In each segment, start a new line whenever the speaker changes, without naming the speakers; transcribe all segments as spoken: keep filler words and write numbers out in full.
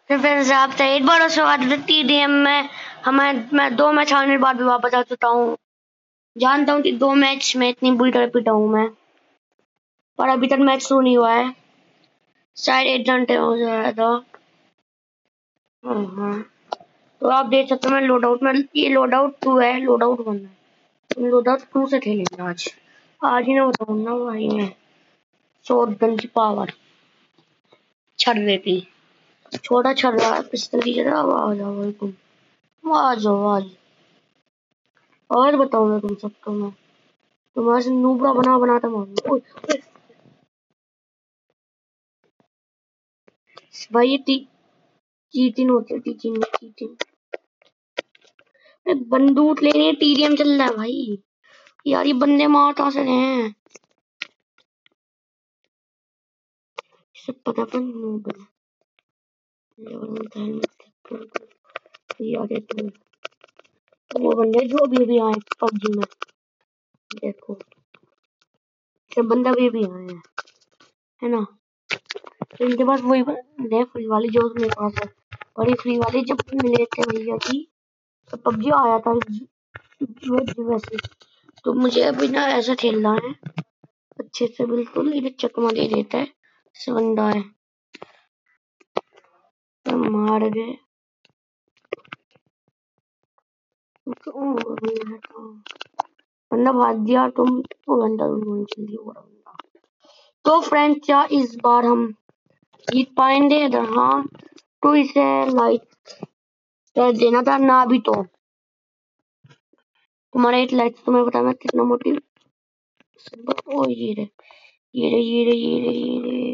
तो फ्रेंड्स आपसे एक बार स्वागत टीडीएम में। हमें मैं दो मैच हारने के बाद भी वापस आ चुका हूँ। जानता हूँ कि दो मैच में इतनी बुरी तरह पिटा हूँ मैं, पर अभी तक मैच शुरू नहीं हुआ है। शायद एक घंटे हो जाएगा था। हाँ, तो आप देख सकते हो मैं लोड आउट में, ये लोड आउट टू है, लोड आउट वन है। तो लोड आउट टू से खेलेंगे आज। आज ही ना बताऊँ ना भाई, मैं शॉर्ट गन की पावर छड़ देती, छोटा छड़ रहा है पिस्टल की जगह। आ जाओ भाई तुम, आ जाओ आज। और बताओ मैं तुम सबको, मैं तुम्हारे से नूबरा बना बनाता मारूंगा। भाई ये टी चीटिंग होती है, टीचिंग चीटिंग। बंदूक लेनी है, टीडीएम चल रहा है भाई। यार ये बंदे मार कहाँ से रहे हैं, सब पता पर नूब है। यार तो वो बंदे जो भी अभी आए पबजी में, देखो सब बंदा भी अभी आए हैं, है ना। तो इनके पास वही बंदे फ्री वाली जो मेरे पास है। बड़ी फ्री वाली जब मिले थे भैया की, तो पबजी आया था वैसे। तो मुझे अभी ना ऐसा खेलना है अच्छे से, बिल्कुल इधर चकमा दे देता है। बंदा है तो मार गए। बंदा भाग दिया, तुम तो बंदा बंदा। तो फ्रेंड्स क्या इस बार हम जीत पाएंगे? अगर हाँ तो इसे लाइक कर देना था, ना भी तो तुम्हारा एक लाइक तुम्हें पता मैं कितना मोटिव। ओ ये रे ये रे ये रे ये रे ये रे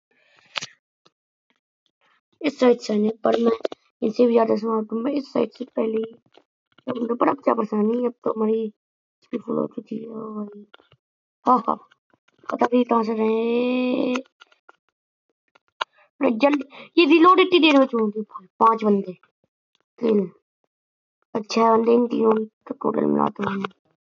इस साइड से नहीं, पर मैं इसे भी ज्यादा स्मार्ट हूँ। मैं इस साइड से पहले ही, पर अब क्या परेशानी, अब तो हमारी फुल हो चुकी है भाई। हाँ हाँ पता नहीं कहाँ से रहे। जल्दी ये रिलोड इतनी देर में छोड़ दी। पांच बंदे तीन अच्छा बंदे, इन तीनों तो टोटल मिलाते हैं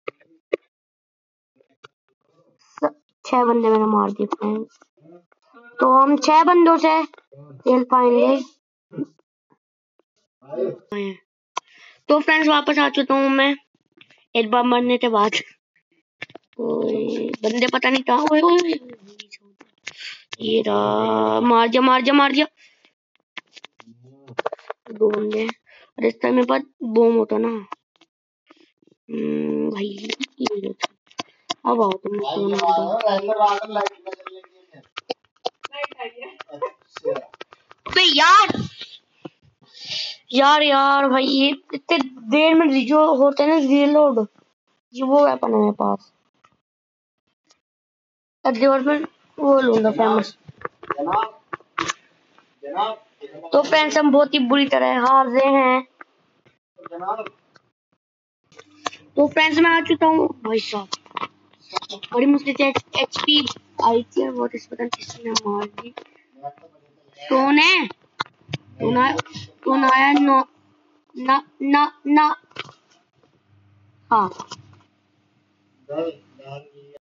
छह बंदे मैंने मार दिए फ्रेंड्स। तो हम छह बंदों से खेल पाएंगे। तो फ्रेंड्स वापस आ चुका हूँ मैं एक बार मरने के बाद। बंदे पता नहीं कहाँ। ओए ओए ये रहा, मार दिया मार दिया मार दिया दो बंदे। और इस टाइम मेरे पास बम होता ना भाई। ये अब आओ तुम यार यार यार भाई, ये इतने देर में जो होते हैं ना रीलोड, ये वो वेपन है मेरे पास। में वो लूंगा फेमस। तो फ्रेंड्स हम बहुत ही बुरी तरह हार रहे हैं। तो फ्रेंड्स मैं आ चुका हूँ भाई साहब, बड़ी मुश्किल से एचपी आई थी, बहुत इस पता किसने मार दी। कौन है कौन आया? नो ना ना ना हाँ